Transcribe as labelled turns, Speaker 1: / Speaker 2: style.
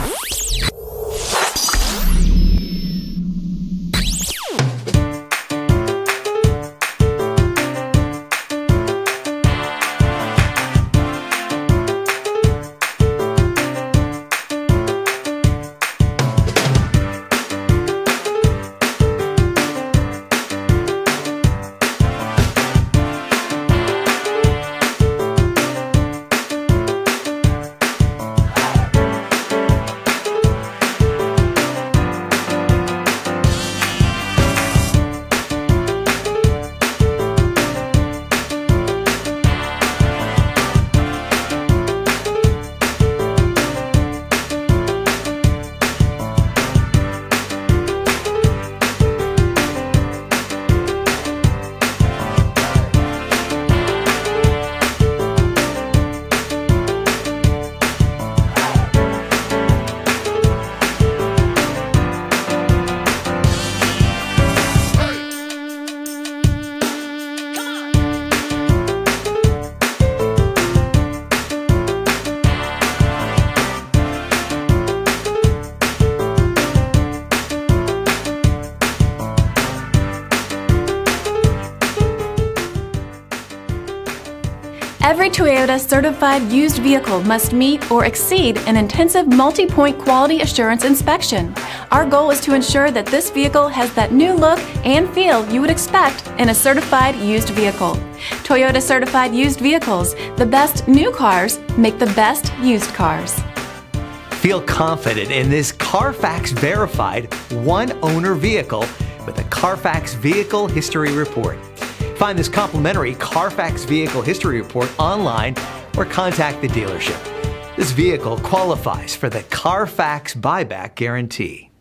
Speaker 1: Every Toyota certified used vehicle must meet or exceed an intensive multi-point quality assurance inspection. Our goal is to ensure that this vehicle has that new look and feel you would expect in a certified used vehicle. Toyota certified used vehicles, the best new cars make the best used cars.
Speaker 2: Feel confident in this Carfax verified one-owner vehicle with a Carfax Vehicle History Report. Find this complimentary Carfax Vehicle History Report online or contact the dealership. This vehicle qualifies for the Carfax Buyback Guarantee.